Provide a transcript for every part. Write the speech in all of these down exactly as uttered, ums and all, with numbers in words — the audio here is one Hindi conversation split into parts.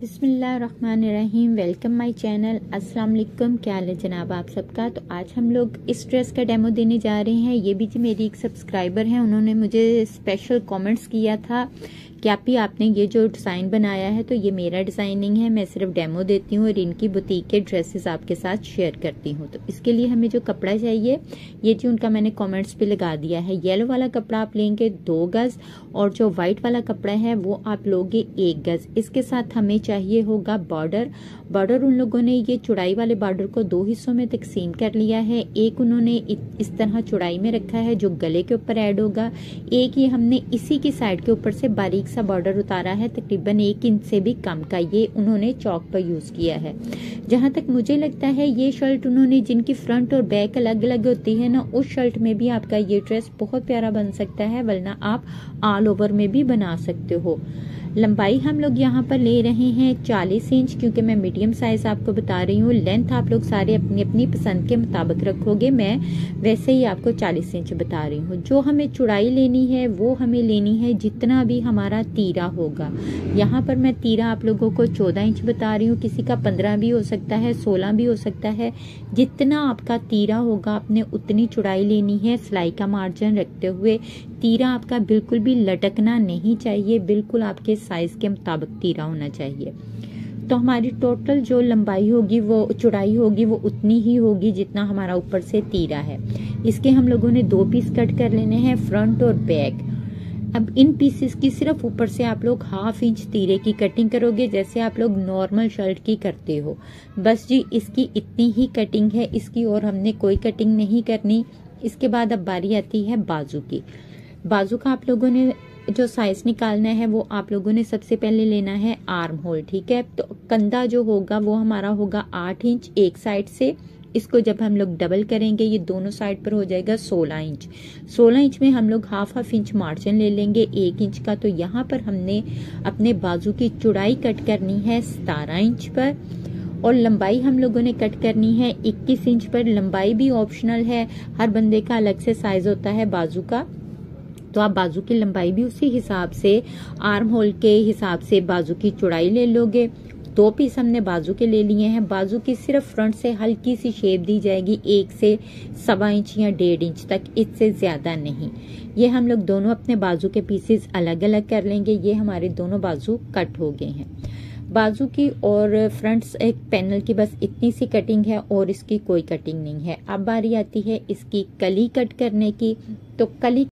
बिस्मिल्लाहिर्रहमानिर्रहीम। Welcome my channel. अस्सलाम वालेकुम। क्या हाल है जनाब आप सबका। तो आज हम लोग इस ड्रेस का डेमो देने जा रहे हैं। ये भी जी मेरी एक सब्सक्राइबर हैं, उन्होंने मुझे स्पेशल कमेंट्स किया था कि आप ही आपने ये जो डिज़ाइन बनाया है तो ये मेरा डिज़ाइनिंग है, मैं सिर्फ डेमो देती हूँ और इनकी बुटीक के ड्रेसेस आपके साथ शेयर करती हूँ। तो इसके लिए हमें जो कपड़ा चाहिए ये जी उनका मैंने कमेंट्स पे लगा दिया है। येलो वाला कपड़ा आप लेंगे दो गज और जो व्हाइट वाला कपड़ा है वो आप लोगे एक गज। इसके साथ हमें चाहिए होगा बॉर्डर। बॉर्डर उन लोगों ने ये चौड़ाई वाले बॉर्डर को दो हिस्सों में तकसीम कर लिया है। एक उन्होंने इस तरह चौड़ाई में रखा है जो गले के ऊपर ऐड होगा, एक ये हमने इसी की साइड के ऊपर से बारीक सा बॉर्डर उतारा है तकरीबन एक इंच से भी कम का, ये उन्होंने चौक पर यूज किया है। जहां तक मुझे लगता है ये शर्ट उन्होंने जिनकी फ्रंट और बैक अलग अलग होती है ना, उस शर्ट में भी आपका ये ड्रेस बहुत प्यारा बन सकता है, वरना आप ऑल ओवर में भी बना सकते हो। लंबाई हम लोग यहाँ पर ले रहे हैं चालीस इंच, क्योंकि मैं मीडियम साइज आपको बता रही हूँ। लेंथ आप लोग सारे अपनी अपनी पसंद के मुताबिक रखोगे, मैं वैसे ही आपको चालीस इंच बता रही हूँ। जो हमें चौड़ाई लेनी है वो हमें लेनी है जितना भी हमारा तीरा होगा। यहाँ पर मैं तीरा आप लोगों को चौदह इंच बता रही हूँ, किसी का पंद्रह भी हो सकता है, सोलह भी हो सकता है। जितना आपका तीरा होगा आपने उतनी चौड़ाई लेनी है, सिलाई का मार्जिन रखते हुए। तीरा आपका बिल्कुल भी लटकना नहीं चाहिए, बिल्कुल आपके साइज के मुताबिक तीरा होना चाहिए। तो हमारी टोटल जो लंबाई होगी वो चौड़ाई होगी वो उतनी ही होगी जितना हमारा ऊपर से तीरा है। इसके हम लोगों ने दो पीस कट कर लेने हैं, फ्रंट और बैक। अब इन पीसेस की सिर्फ ऊपर से आप लोग हाफ इंच तीरे की कटिंग करोगे, जैसे आप लोग नॉर्मल शर्ट की करते हो। बस जी इसकी इतनी ही कटिंग है, इसकी और हमने कोई कटिंग नहीं करनी। इसके बाद अब बारी आती है बाजू की। बाजू का आप लोगों ने जो साइज निकालना है वो आप लोगों ने सबसे पहले लेना है आर्म होल, ठीक है। तो कंधा जो होगा वो हमारा होगा आठ इंच एक साइड से। इसको जब हम लोग डबल करेंगे ये दोनों साइड पर हो जाएगा सोलह इंच। सोलह इंच में हम लोग हाफ हाफ इंच मार्जिन ले लेंगे एक इंच का। तो यहाँ पर हमने अपने बाजू की चौड़ाई कट करनी है सतारह इंच पर और लंबाई हम लोगों ने कट करनी है इक्कीस इंच पर। लंबाई भी ऑप्शनल है, हर बंदे का अलग से साइज होता है बाजू का, तो आप बाजू की लंबाई भी उसी हिसाब से आर्म होल के हिसाब से बाजू की चौड़ाई ले लोगे। दो पीस हमने बाजू के ले लिए हैं। बाजू की सिर्फ फ्रंट से हल्की सी शेप दी जाएगी, एक से सवा इंच या डेढ़ इंच तक, इससे ज्यादा नहीं। ये हम लोग दोनों अपने बाजू के पीसेस अलग अलग कर लेंगे। ये हमारे दोनों बाजू कट हो गए हैं। बाजू की और फ्रंट एक पैनल की बस इतनी सी कटिंग है और इसकी कोई कटिंग नहीं है। अब बारी आती है इसकी कली कट करने की। तो कली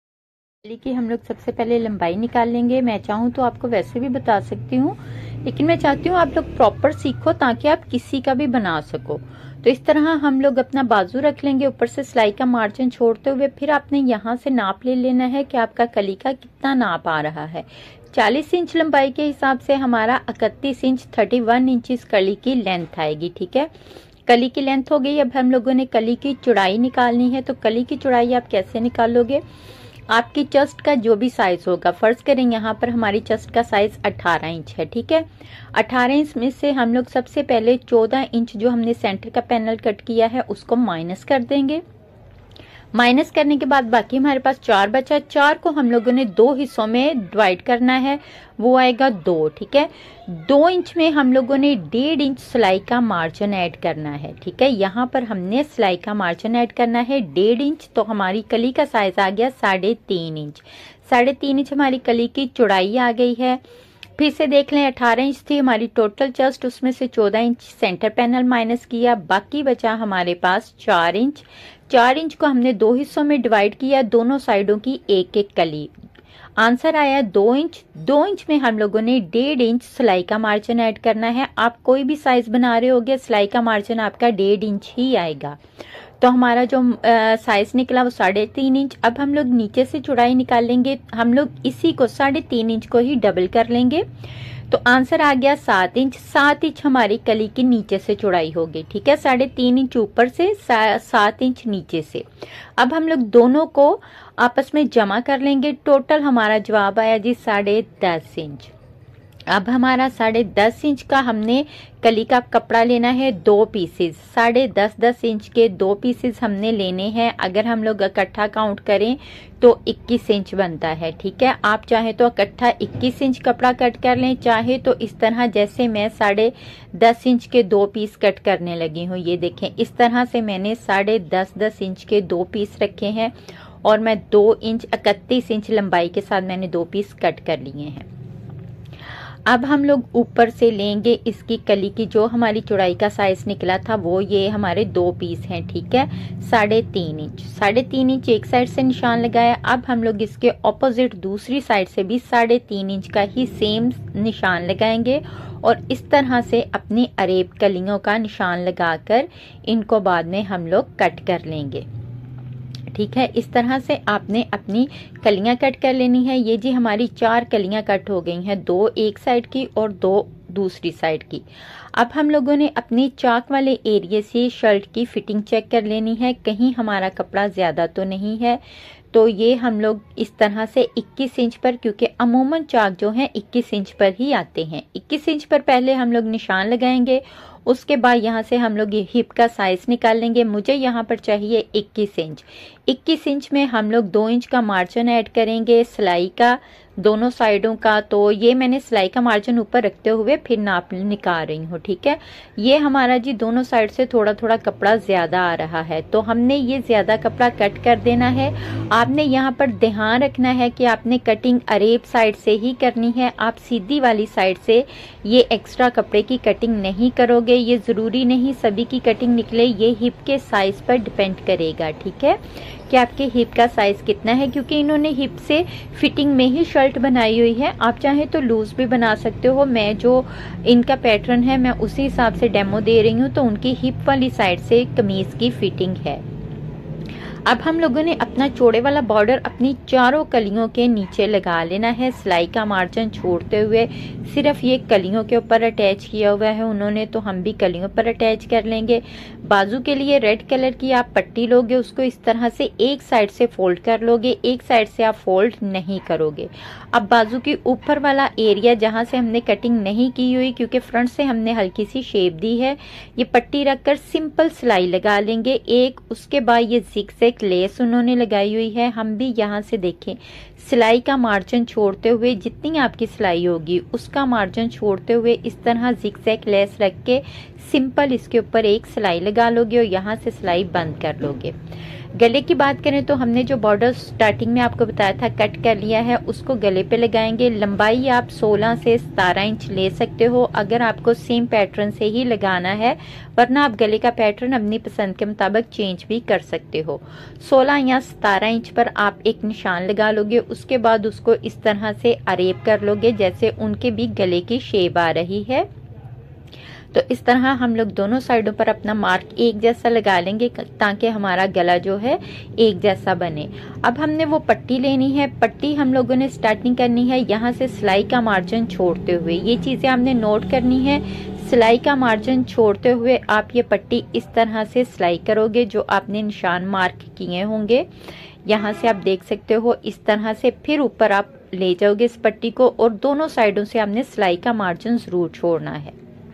की हम लोग सबसे पहले लंबाई निकाल लेंगे। मैं चाहूँ तो आपको वैसे भी बता सकती हूँ, लेकिन मैं चाहती हूँ आप लोग प्रॉपर सीखो ताकि आप किसी का भी बना सको। तो इस तरह हम लोग अपना बाजू रख लेंगे, ऊपर से सिलाई का मार्जिन छोड़ते हुए फिर आपने यहाँ से नाप ले लेना है कि आपका कली का कितना नाप आ रहा है। चालीस इंच लंबाई के हिसाब से हमारा इकतीस इंच थर्टी वन इंच कली की लेंथ आएगी, ठीक है। कली की लेंथ हो गई। अब हम लोगों ने कली की चौड़ाई निकालनी है। तो कली की चौड़ाई आप कैसे निकालोगे, आपकी चेस्ट का जो भी साइज होगा, फर्ज करें यहाँ पर हमारी चेस्ट का साइज अठारह इंच है, ठीक है। अठारह इंच में से हम लोग सबसे पहले चौदह इंच जो हमने सेंटर का पैनल कट किया है उसको माइनस कर देंगे। माइनस करने के बाद बाकी हमारे पास चार बचा। चार को हम लोगों ने दो हिस्सों में डिवाइड करना है, वो आएगा दो, ठीक है। दो इंच में हम लोगों ने डेढ़ इंच सिलाई का मार्जिन ऐड करना है, ठीक है। यहाँ पर हमने सिलाई का मार्जिन ऐड करना है डेढ़ इंच। तो हमारी कली का साइज आ गया साढ़े तीन इंच। साढ़े तीन इंच हमारी कली की चौड़ाई आ गई है। फिर से देख लें, अठारह इंच थी हमारी टोटल चेस्ट, उसमें से चौदह इंच सेंटर पैनल माइनस किया, बाकी बचा हमारे पास चार इंच। चार इंच को हमने दो हिस्सों में डिवाइड किया, दोनों साइडों की एक एक कली। आंसर आया दो इंच। दो इंच में हम लोगों ने डेढ़ इंच सिलाई का मार्जिन ऐड करना है। आप कोई भी साइज बना रहे होगे सिलाई का मार्जिन आपका डेढ़ इंच ही आएगा। तो हमारा जो साइज निकला वो साढ़े तीन इंच। अब हम लोग नीचे से चौड़ाई निकालेंगे, हम लोग इसी को साढ़े तीन इंच को ही डबल कर लेंगे। तो आंसर आ गया सात इंच। सात इंच हमारी कली की नीचे से चौड़ाई होगी, ठीक है। साढ़े तीन इंच ऊपर से, सात इंच नीचे से। अब हम लोग दोनों को आपस में जमा कर लेंगे। टोटल हमारा जवाब आया जी साढ़े दस इंच। अब हमारा साढ़े दस इंच का हमने कली का कपड़ा लेना है, दो पीसेस, साढ़े दस दस इंच के दो पीसेस हमने लेने हैं। अगर हम लोग इकट्ठा काउंट करें तो इक्कीस इंच बनता है, ठीक है। आप चाहे तो इकट्ठा इक्कीस इंच कपड़ा कट कर लें, चाहे तो इस तरह जैसे मैं साढ़े दस इंच के दो पीस कट करने लगी हूँ। ये देखें, इस तरह से मैंने साढ़े दस दस इंच के दो पीस रखे हैं और मैं दो इंच इकतीस इंच लंबाई के साथ मैंने दो पीस कट कर लिए हैं। अब हम लोग ऊपर से लेंगे इसकी कली की जो हमारी चौड़ाई का साइज निकला था, वो ये हमारे दो पीस हैं, ठीक है, साढ़े तीन इंच। साढ़े तीन इंच एक साइड से निशान लगाया। अब हम लोग इसके ऑपोजिट दूसरी साइड से भी साढ़े तीन इंच का ही सेम निशान लगाएंगे और इस तरह से अपनी अरेब कलियों का निशान लगाकर इनको बाद में हम लोग कट कर लेंगे, ठीक है। इस तरह से आपने अपनी कलियां कट कर लेनी है। ये जी हमारी चार कलियां कट हो गई हैं, दो एक साइड की और दो दूसरी साइड की। अब हम लोगों ने अपनी चाक वाले एरिया से शर्ट की फिटिंग चेक कर लेनी है, कहीं हमारा कपड़ा ज्यादा तो नहीं है। तो ये हम लोग इस तरह से इक्कीस इंच पर, क्योंकि अमूमन चाक जो है इक्कीस इंच पर ही आते हैं, इक्कीस इंच पर पहले हम लोग निशान लगाएंगे। उसके बाद यहाँ से हम लोग ये हिप का साइज निकाल लेंगे। मुझे यहाँ पर चाहिए इक्कीस इंच। इक्कीस इंच में हम लोग दो इंच का मार्जिन ऐड करेंगे सिलाई का दोनों साइडों का। तो ये मैंने सिलाई का मार्जिन ऊपर रखते हुए फिर नाप निकाल रही हूँ, ठीक है। ये हमारा जी दोनों साइड से थोड़ा थोड़ा कपड़ा ज्यादा आ रहा है, तो हमने ये ज्यादा कपड़ा कट कर देना है। आपने यहाँ पर ध्यान रखना है कि आपने कटिंग अरेब साइड से ही करनी है, आप सीधी वाली साइड से ये एक्स्ट्रा कपड़े की कटिंग नहीं करोगे। ये जरूरी नहीं सभी की कटिंग निकले, ये हिप के साइज पर डिपेंड करेगा, ठीक है, कि आपके हिप का साइज कितना है, क्योंकि इन्होंने हिप से फिटिंग में ही शर्ट बनाई हुई है। आप चाहे तो लूज भी बना सकते हो। मैं जो इनका पैटर्न है मैं उसी हिसाब से डेमो दे रही हूँ। तो उनकी हिप वाली साइड से कमीज की फिटिंग है। अब हम लोगों ने अपना चौड़े वाला बॉर्डर अपनी चारों कलियों के नीचे लगा लेना है, सिलाई का मार्जिन छोड़ते हुए। सिर्फ ये कलियों के ऊपर अटैच किया हुआ है उन्होंने, तो हम भी कलियों पर अटैच कर लेंगे। बाजू के लिए रेड कलर की आप पट्टी लोगे, उसको इस तरह से एक साइड से फोल्ड कर लोगे, एक साइड से आप फोल्ड नहीं करोगे। अब बाजू की ऊपर वाला एरिया जहां से हमने कटिंग नहीं की हुई, क्योंकि फ्रंट से हमने हल्की सी शेप दी है, ये पट्टी रखकर सिंपल सिलाई लगा लेंगे एक। उसके बाद ये जिगजैग लेस उन्होंने लगाई हुई है, हम भी यहाँ से देखें सिलाई का मार्जिन छोड़ते हुए, जितनी आपकी सिलाई होगी उसका मार्जिन छोड़ते हुए इस तरह जिगजैग लेस रख के सिंपल इसके ऊपर एक सिलाई लगा लोगे और यहाँ से सिलाई बंद कर लोगे। गले की बात करें तो हमने जो बॉर्डर स्टार्टिंग में आपको बताया था कट कर लिया है, उसको गले पे लगाएंगे। लंबाई आप सोलह से सतारह इंच ले सकते हो अगर आपको सेम पैटर्न से ही लगाना है, वरना आप गले का पैटर्न अपनी पसंद के मुताबिक चेंज भी कर सकते हो। सोलह या सतारह इंच पर आप एक निशान लगा लोगे, उसके बाद उसको इस तरह से अरेब कर लोगे जैसे उनके भी गले की शेप आ रही है। तो इस तरह हम लोग दोनों साइडों पर अपना मार्क एक जैसा लगा लेंगे ताकि हमारा गला जो है एक जैसा बने। अब हमने वो पट्टी लेनी है, पट्टी हम लोगों ने स्टार्टिंग करनी है यहाँ से सिलाई का मार्जिन छोड़ते हुए। ये चीजें आपने नोट करनी है, सिलाई का मार्जिन छोड़ते हुए आप ये पट्टी इस तरह से सिलाई करोगे जो आपने निशान मार्क किए होंगे। यहाँ से आप देख सकते हो इस तरह से, फिर ऊपर आप ले जाओगे इस पट्टी को और दोनों साइडों से आपने सिलाई का मार्जिन जरूर छोड़ना है।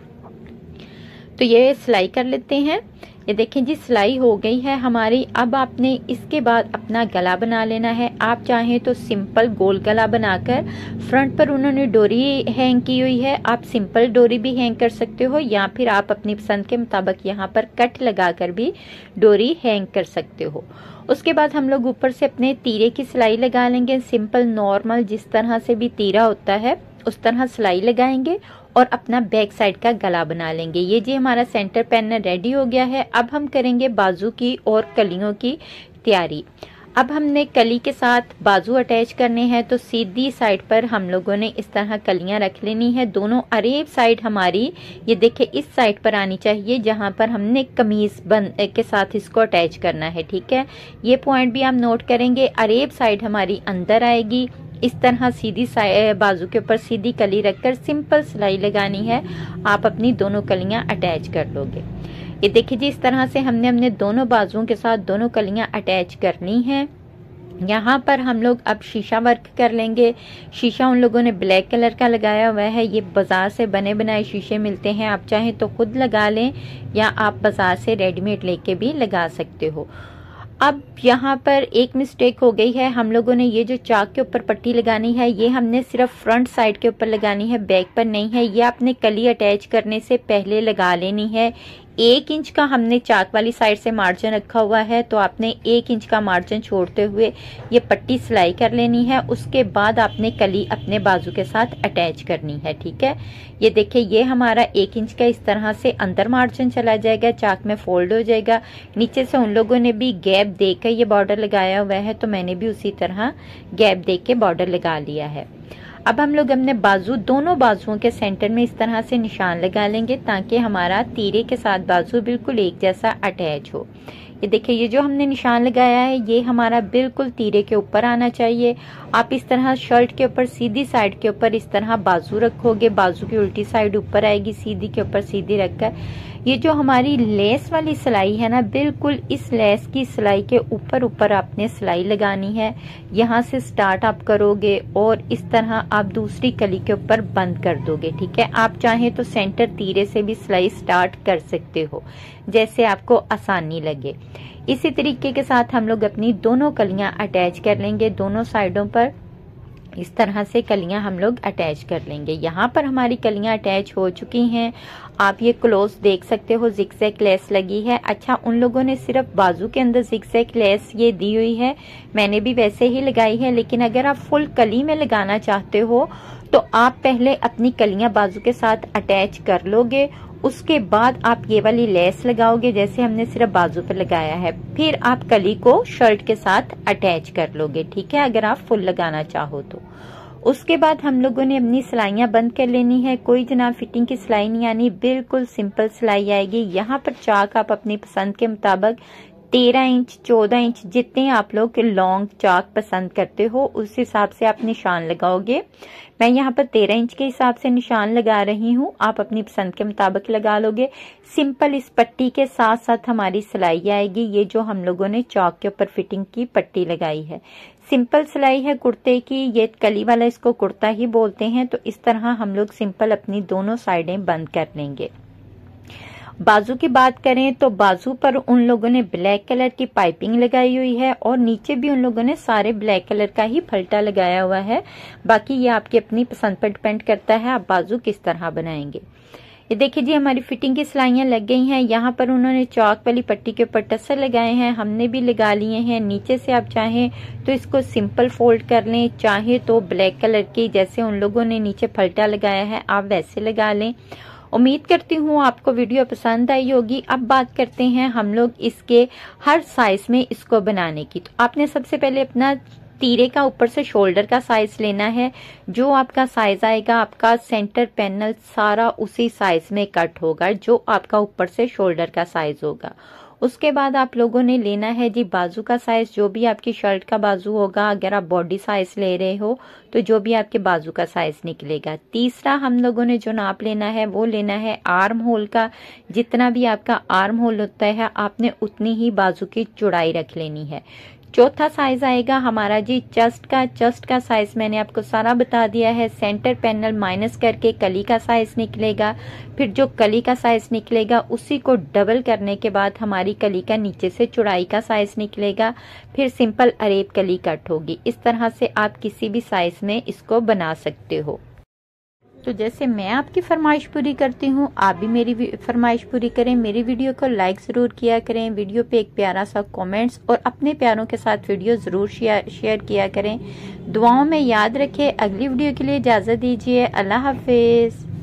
तो ये सिलाई कर लेते हैं। ये देखें जी सिलाई हो गई है हमारी। अब आपने इसके बाद अपना गला बना लेना है। आप चाहें तो सिंपल गोल गला बनाकर, फ्रंट पर उन्होंने डोरी हैंग की हुई है, आप सिंपल डोरी भी हैंग कर सकते हो, या फिर आप अपनी पसंद के मुताबिक यहाँ पर कट लगाकर भी डोरी हैंग कर सकते हो। उसके बाद हम लोग ऊपर से अपने तीरे की सिलाई लगा लेंगे। सिंपल नॉर्मल जिस तरह से भी तीरा होता है उस तरह सिलाई लगाएंगे और अपना बैक साइड का गला बना लेंगे। ये जी हमारा सेंटर पैनल रेडी हो गया है। अब हम करेंगे बाजू की और कलियों की तैयारी। अब हमने कली के साथ बाजू अटैच करने हैं, तो सीधी साइड पर हम लोगों ने इस तरह कलियां रख लेनी है। दोनों अरेब साइड हमारी ये देखिए इस साइड पर आनी चाहिए जहां पर हमने कमीज बन के साथ इसको अटैच करना है, ठीक है। ये पॉइंट भी आप नोट करेंगे। अरेब साइड हमारी अंदर आएगी, इस तरह सीधी बाजू के ऊपर सीधी कली रखकर सिंपल सिलाई लगानी है। आप अपनी दोनों कलियां अटैच कर लोगे। ये देखिए जी इस तरह से हमने हमने दोनों बाजुओं के साथ दोनों कलियां अटैच करनी है। यहाँ पर हम लोग अब शीशा वर्क कर लेंगे। शीशा उन लोगों ने ब्लैक कलर का लगाया हुआ है। ये बाजार से बने बनाए शीशे मिलते हैं, आप चाहें तो खुद लगा लें या आप बाजार से रेडीमेड लेके भी लगा सकते हो। अब यहाँ पर एक मिस्टेक हो गई है, हम लोगों ने ये जो चाक के ऊपर पट्टी लगानी है ये हमने सिर्फ फ्रंट साइड के ऊपर लगानी है, बैक पर नहीं है। ये आपने कली अटैच करने से पहले लगा लेनी है। एक इंच का हमने चाक वाली साइड से मार्जिन रखा हुआ है, तो आपने एक इंच का मार्जिन छोड़ते हुए ये पट्टी सिलाई कर लेनी है। उसके बाद आपने कली अपने बाजू के साथ अटैच करनी है, ठीक है। ये देखिए, ये हमारा एक इंच का इस तरह से अंदर मार्जिन चला जाएगा, चाक में फोल्ड हो जाएगा। नीचे से उन लोगों ने भी गैप देकर ये बॉर्डर लगाया हुआ है, तो मैंने भी उसी तरह गैप दे के बॉर्डर लगा लिया है। अब हम लोग अपने बाजू, दोनों बाजुओं के सेंटर में इस तरह से निशान लगा लेंगे ताकि हमारा तीरे के साथ बाजू बिल्कुल एक जैसा अटैच हो। ये देखिए, ये जो हमने निशान लगाया है ये हमारा बिल्कुल तीरे के ऊपर आना चाहिए। आप इस तरह शर्ट के ऊपर सीधी साइड के ऊपर इस तरह बाजू रखोगे, बाजू की उल्टी साइड ऊपर आएगी, सीधी के ऊपर सीधी रखकर ये जो हमारी लेस वाली सिलाई है ना, बिल्कुल इस लेस की सिलाई के ऊपर ऊपर आपने सिलाई लगानी है। यहाँ से स्टार्ट आप करोगे और इस तरह आप दूसरी कली के ऊपर बंद कर दोगे, ठीक है। आप चाहें तो सेंटर तीरे से भी सिलाई स्टार्ट कर सकते हो, जैसे आपको आसानी लगे। इसी तरीके के साथ हम लोग अपनी दोनों कलियां अटैच कर लेंगे। दोनों साइडों पर इस तरह से कलियां हम लोग अटैच कर लेंगे। यहाँ पर हमारी कलियां अटैच हो चुकी हैं। आप ये क्लोज देख सकते हो, जिगजैग लेस लगी है। अच्छा, उन लोगों ने सिर्फ बाजू के अंदर जिगजैग लेस ये दी हुई है, मैंने भी वैसे ही लगाई है। लेकिन अगर आप फुल कली में लगाना चाहते हो तो आप पहले अपनी कलियां बाजू के साथ अटैच कर लोगे, उसके बाद आप ये वाली लेस लगाओगे जैसे हमने सिर्फ बाजू पर लगाया है, फिर आप कली को शर्ट के साथ अटैच कर लोगे, ठीक है, अगर आप फुल लगाना चाहो तो। उसके बाद हम लोगों ने अपनी सिलाइयां बंद कर लेनी है। कोई जनाब फिटिंग की सिलाई नहीं आनी, बिल्कुल सिंपल सिलाई आएगी। यहाँ पर चाक आप अपनी पसंद के मुताबिक तेरह इंच, चौदह इंच, जितने आप लोग लॉन्ग चाक पसंद करते हो उस हिसाब से आप निशान लगाओगे। मैं यहाँ पर तेरह इंच के हिसाब से निशान लगा रही हूँ, आप अपनी पसंद के मुताबिक लगा लोगे। सिंपल इस पट्टी के साथ साथ हमारी सिलाई आएगी। ये जो हम लोगों ने चाक के ऊपर फिटिंग की पट्टी लगाई है, सिंपल सिलाई है कुर्ते की। ये कली वाला इसको कुर्ता ही बोलते हैं। तो इस तरह हम लोग सिंपल अपनी दोनों साइडें बंद कर लेंगे। बाजू की बात करें तो बाजू पर उन लोगों ने ब्लैक कलर की पाइपिंग लगाई हुई है और नीचे भी उन लोगों ने सारे ब्लैक कलर का ही फल्टा लगाया हुआ है। बाकी ये आपकी अपनी पसंद पर डिपेंड करता है आप बाजू किस तरह बनाएंगे। ये देखिए जी, हमारी फिटिंग की सिलाइयां लग गई हैं। यहाँ पर उन्होंने चौक वाली पट्टी के ऊपर टसर लगाए हैं, हमने भी लगा लिए हैं। नीचे से आप चाहें तो इसको सिंपल फोल्ड कर लें, चाहे तो ब्लैक कलर की जैसे उन लोगों ने नीचे फल्टा लगाया है आप वैसे लगा लें। उम्मीद करती हूँ आपको वीडियो पसंद आई होगी। अब बात करते हैं हम लोग इसके हर साइज में इसको बनाने की। तो आपने सबसे पहले अपना तीरे का ऊपर से शोल्डर का साइज लेना है। जो आपका साइज आएगा आपका सेंटर पैनल सारा उसी साइज में कट होगा जो आपका ऊपर से शोल्डर का साइज होगा। उसके बाद आप लोगों ने लेना है जी बाजू का साइज, जो भी आपकी शर्ट का बाजू होगा। अगर आप बॉडी साइज ले रहे हो तो जो भी आपके बाजू का साइज निकलेगा। तीसरा हम लोगों ने जो नाप लेना है वो लेना है आर्म होल का। जितना भी आपका आर्म होल होता है आपने उतनी ही बाजू की चौड़ाई रख लेनी है। चौथा साइज आएगा हमारा जी चेस्ट का। चेस्ट का साइज मैंने आपको सारा बता दिया है। सेंटर पैनल माइनस करके कली का साइज निकलेगा, फिर जो कली का साइज निकलेगा उसी को डबल करने के बाद हमारी कली का नीचे से चौड़ाई का साइज निकलेगा, फिर सिंपल अरेब कली कट होगी। इस तरह से आप किसी भी साइज में इसको बना सकते हो। तो जैसे मैं आपकी फरमाइश पूरी करती हूँ आप भी मेरी फरमाइश पूरी करें। मेरी वीडियो को लाइक ज़रूर किया करें, वीडियो पे एक प्यारा सा कमेंट्स और अपने प्यारों के साथ वीडियो ज़रूर शेयर शेयर किया करें। दुआओं में याद रखें। अगली वीडियो के लिए इजाज़त दीजिए। अल्लाह हाफिज़।